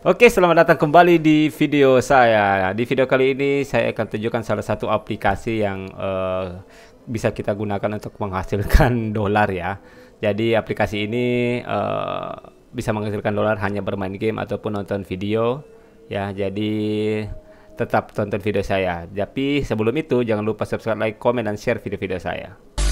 Oke, selamat datang kembali di video saya. Di video kali ini saya akan tunjukkan salah satu aplikasi yang bisa kita gunakan untuk menghasilkan dolar ya. Jadi aplikasi ini bisa menghasilkan dolar hanya bermain game ataupun nonton video ya. Jadi tetap tonton video saya. Tapi sebelum itu jangan lupa subscribe, like, komen, dan share video-video saya.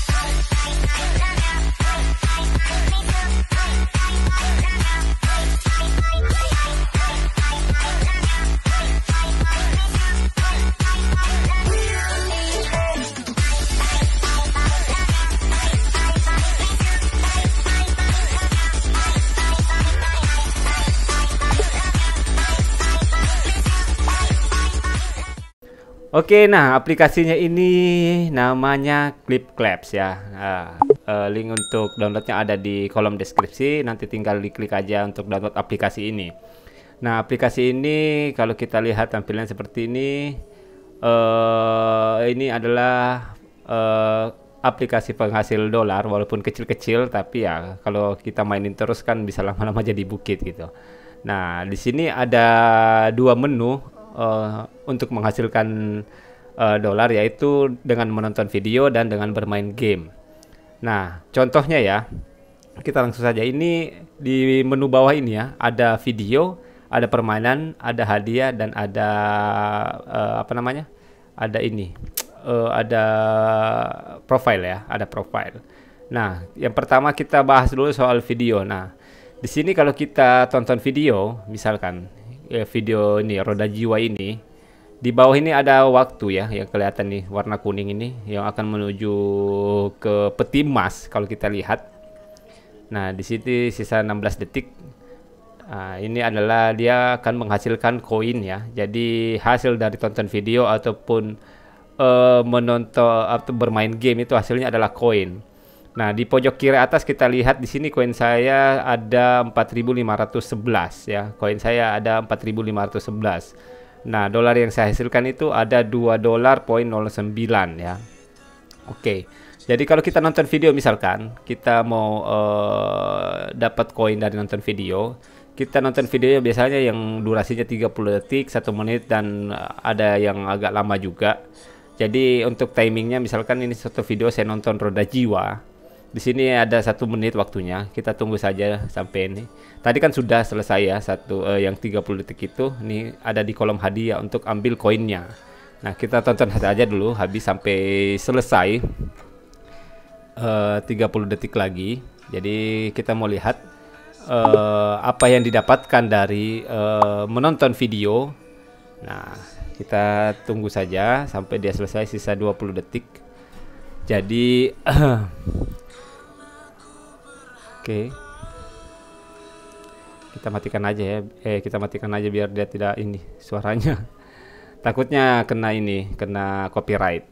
Oke, nah aplikasinya ini namanya ClipClaps ya. Link untuk downloadnya ada di kolom deskripsi. Nanti tinggal diklik aja untuk download aplikasi ini. Nah, aplikasi ini kalau kita lihat tampilan seperti ini, ini adalah aplikasi penghasil dolar, walaupun kecil-kecil, tapi ya kalau kita mainin terus kan bisa lama-lama jadi bukit gitu. Nah, di sini ada dua menu untuk menghasilkan dolar, yaitu dengan menonton video dan dengan bermain game. Nah, contohnya ya, kita langsung saja. Ini di menu bawah ini ya, ada video, ada permainan, ada hadiah, dan ada apa namanya? Ada ini, ada profile ya, ada profile. Nah, yang pertama kita bahas dulu soal video. Nah, di sini kalau kita tonton video, misalkan video ini roda jiwa ini, di bawah ini ada waktu ya yang kelihatan nih, warna kuning ini yang akan menuju ke peti emas kalau kita lihat. Nah, di sini sisa 16 detik. Ini adalah dia akan menghasilkan koin ya. Jadi hasil dari tonton video ataupun menonton atau bermain game itu hasilnya adalah koin. Nah, di pojok kiri atas kita lihat di sini koin saya ada 4.511 ya. Koin saya ada 4.511. Nah, dolar yang saya hasilkan itu ada 2,09 ya. Oke. Jadi kalau kita nonton video, misalkan kita mau dapat koin dari nonton video, kita nonton video biasanya yang durasinya 30 detik, 1 menit, dan ada yang agak lama juga. Jadi untuk timingnya, misalkan ini satu video saya nonton roda jiwa. Di sini ada 1 menit waktunya. Kita tunggu saja sampai ini. Tadi kan sudah selesai ya, yang 30 detik itu. Ini ada di kolom hadiah untuk ambil koinnya. Nah, kita tonton saja dulu habis sampai selesai. 30 detik lagi. Jadi kita mau lihat apa yang didapatkan dari menonton video. Nah, kita tunggu saja sampai dia selesai, sisa 20 detik. Jadi oke, kita matikan aja ya. Kita matikan aja biar dia tidak ini suaranya. Takutnya kena ini, kena copyright.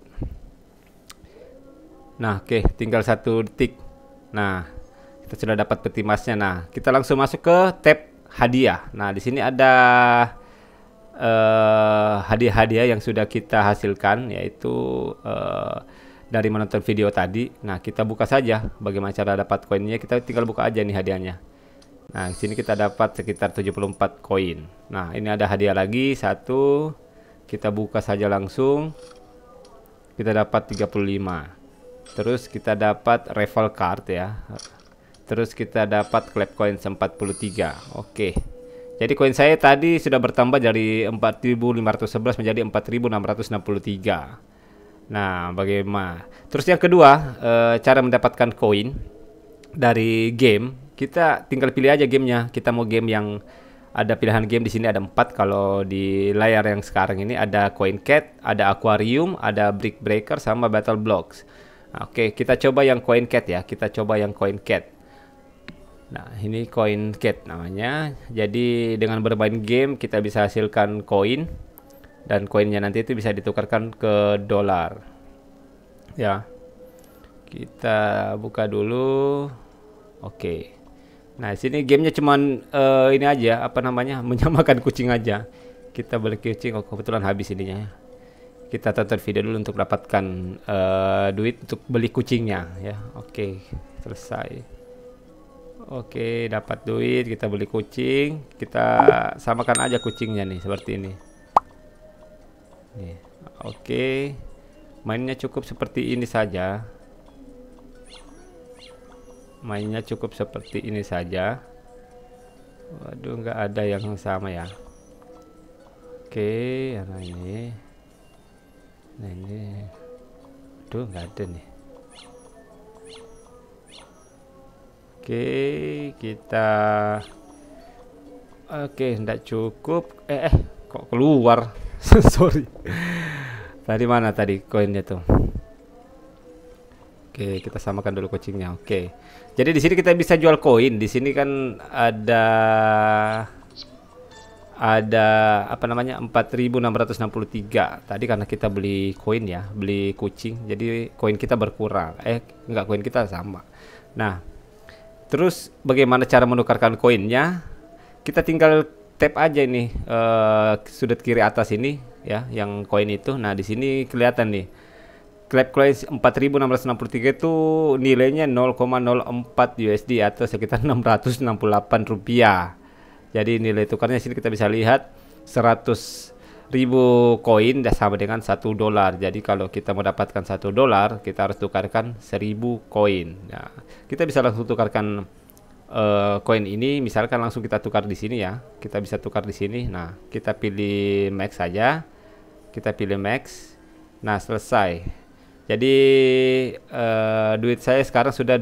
Nah, oke, tinggal 1 detik. Nah, kita sudah dapat peti emasnya. Nah, kita langsung masuk ke tab hadiah. Nah, di sini ada hadiah-hadiah yang sudah kita hasilkan, yaitu dari menonton video tadi. Nah, kita buka saja bagaimana cara dapat koinnya. Kita tinggal buka aja nih hadiahnya. Nah, di sini kita dapat sekitar 74 koin. Nah, ini ada hadiah lagi 1. Kita buka saja langsung. Kita dapat 35. Terus kita dapat revel card ya. Terus kita dapat clap coin 43. Oke. Jadi koin saya tadi sudah bertambah dari 4.511 menjadi 4.663. Nah, bagaimana? Terus yang kedua, cara mendapatkan koin dari game, kita tinggal pilih aja gamenya. Kita mau game yang ada pilihan game di sini ada 4. Kalau di layar yang sekarang ini ada Coin Cat, ada Aquarium, ada Brick Breaker, sama Battle Blocks. Nah, oke, kita coba yang Coin Cat ya. Kita coba yang Coin Cat. Nah, ini Coin Cat namanya. Jadi dengan bermain game kita bisa hasilkan koin. Dan koinnya nanti itu bisa ditukarkan ke dolar ya. Kita buka dulu. Oke. Nah, sini gamenya cuman ini aja, apa namanya, menyamakan kucing aja. Kita beli kucing. Oh, kebetulan habis ininya. Kita tonton video dulu untuk dapatkan duit untuk beli kucingnya ya. Oke, selesai. Oke, dapat duit, kita beli kucing, kita samakan aja kucingnya nih seperti ini. Nih. Oke. Mainnya cukup seperti ini saja. Mainnya cukup seperti ini saja. Waduh, nggak ada yang sama ya. Oke, nah ini. Nah ini. Aduh, nggak ada nih. Oke, kita. Oke, nggak cukup. Kok keluar? Sorry. Tadi mana tadi koinnya tuh? Oke, kita samakan dulu kucingnya. Oke. Jadi di sini kita bisa jual koin. Di sini kan ada apa namanya 4.663. Tadi karena kita beli koin ya, beli kucing. Jadi koin kita berkurang. Enggak, koin kita sama. Nah, terus bagaimana cara menukarkan koinnya? Kita tinggal tap aja nih sudut kiri atas ini ya, yang koin itu. Nah, di sini kelihatan nih. Clap Coins 4.663 itu nilainya 0,04 USD atau sekitar 668 rupiah. Jadi nilai tukarnya sini kita bisa lihat 100.000 koin sama dengan $1. Jadi kalau kita mendapatkan $1, kita harus tukarkan 1.000 koin. Nah, kita bisa langsung tukarkan koin ini, misalkan langsung kita tukar di sini ya. Kita bisa tukar di sini. Nah, kita pilih max saja. Kita pilih max. Nah, selesai. Jadi duit saya sekarang sudah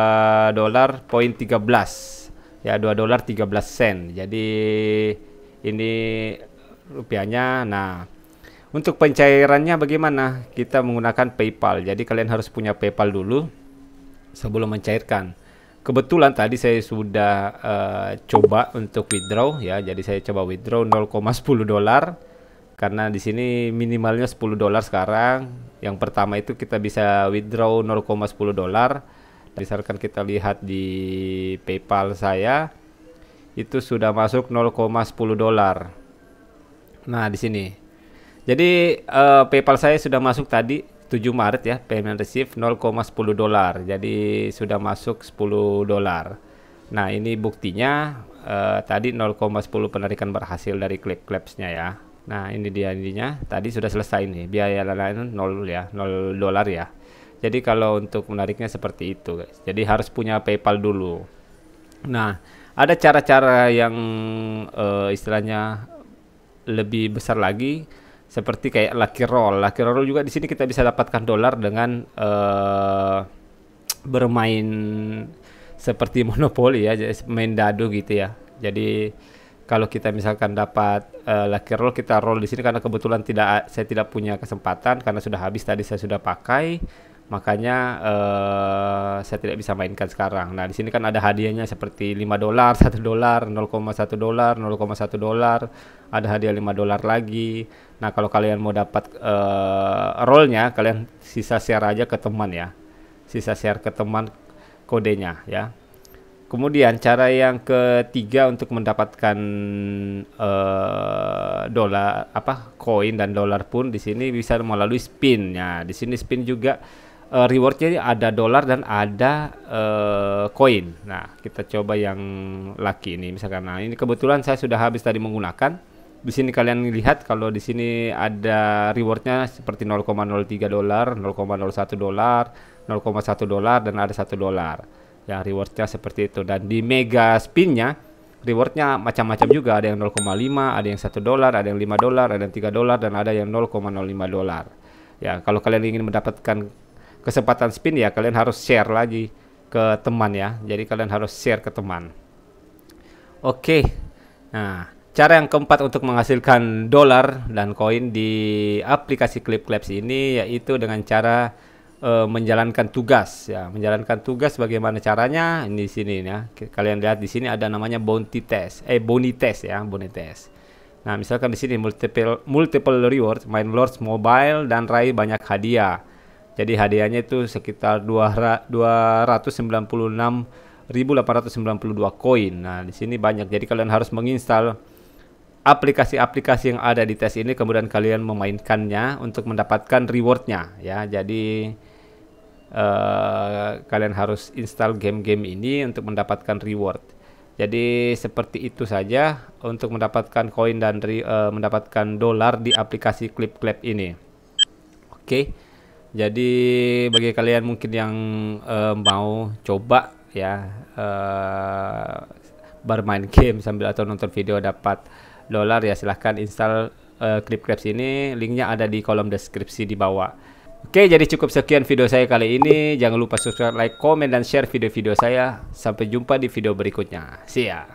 $2.13 ya, $2.13. Jadi ini rupiahnya. Nah, untuk pencairannya bagaimana? Kita menggunakan PayPal. Jadi kalian harus punya PayPal dulu sebelum mencairkan. Kebetulan tadi saya sudah coba untuk withdraw ya. Jadi saya coba withdraw $0,10 karena di sini minimalnya $10 sekarang. Yang pertama itu kita bisa withdraw $0,10. Misalkan kita lihat di PayPal saya itu sudah masuk $0,10. Nah, di sini. Jadi PayPal saya sudah masuk tadi 7 Maret ya, payment receive $0,10. Jadi sudah masuk $10. Nah, ini buktinya tadi 0,10 penarikan berhasil dari Claps-nya ya. Nah, ini dia intinya. Tadi sudah selesai nih. Biaya lain 0 ya, $0 ya. Jadi kalau untuk menariknya seperti itu, guys. Jadi harus punya PayPal dulu. Nah, ada cara-cara yang istilahnya lebih besar lagi, seperti kayak Lucky Roll. Lucky Roll juga di sini kita bisa dapatkan dolar dengan bermain seperti monopoli ya, main dadu gitu ya. Jadi kalau kita misalkan dapat Lucky Roll, kita roll di sini karena kebetulan saya tidak punya kesempatan karena sudah habis tadi, saya sudah pakai, makanya saya tidak bisa mainkan sekarang. Nah, di sini kan ada hadiahnya seperti $5, $1, $0,1, $0,1, ada hadiah $5 lagi. Nah, kalau kalian mau dapat rollnya, kalian sisa share aja ke teman ya, sisa share ke teman kodenya ya. Kemudian cara yang ketiga untuk mendapatkan dolar koin dan dolar pun di sini bisa melalui spin. Nah, di sini spin juga rewardnya ada dolar dan ada koin. Nah, kita coba yang lucky ini misalkan. Nah, ini kebetulan saya sudah habis tadi menggunakan. Di sini kalian lihat kalau di sini ada rewardnya seperti $0,03, $0,01, $0,1 dan ada $1. Ya, rewardnya seperti itu. Dan di mega spinnya rewardnya macam-macam juga, ada yang 0,5, ada yang $1, ada yang $5, ada yang $3 dan ada yang $0,05. Ya, kalau kalian ingin mendapatkan kesempatan spin ya kalian harus share lagi ke teman ya. Jadi kalian harus share ke teman. Oke. Nah, cara yang keempat untuk menghasilkan dolar dan koin di aplikasi Claps ini yaitu dengan cara menjalankan tugas ya. Menjalankan tugas bagaimana caranya? Ini di sini ya. Kalian lihat di sini ada namanya bounty test, bonus test ya, bonus test. Nah, misalkan di sini multiple reward, main Lords Mobile dan raih banyak hadiah. Jadi hadiahnya itu sekitar 296.892 koin. Nah, di sini banyak. Jadi kalian harus menginstal aplikasi-aplikasi yang ada di tes ini, kemudian kalian memainkannya untuk mendapatkan rewardnya ya. Jadi kalian harus install game-game ini untuk mendapatkan reward. Jadi seperti itu saja untuk mendapatkan koin dan mendapatkan dolar di aplikasi Clip ini. Oke. Jadi bagi kalian mungkin yang mau coba ya bermain game sambil atau nonton video dapat dolar, ya silahkan install Clip ini. Linknya ada di kolom deskripsi di bawah. Oke, jadi cukup sekian video saya kali ini. Jangan lupa subscribe, like, komen, dan share video-video saya. Sampai jumpa di video berikutnya. See ya.